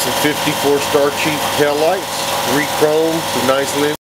some 54 star cheap tail lights, 3 chrome, some nice lens.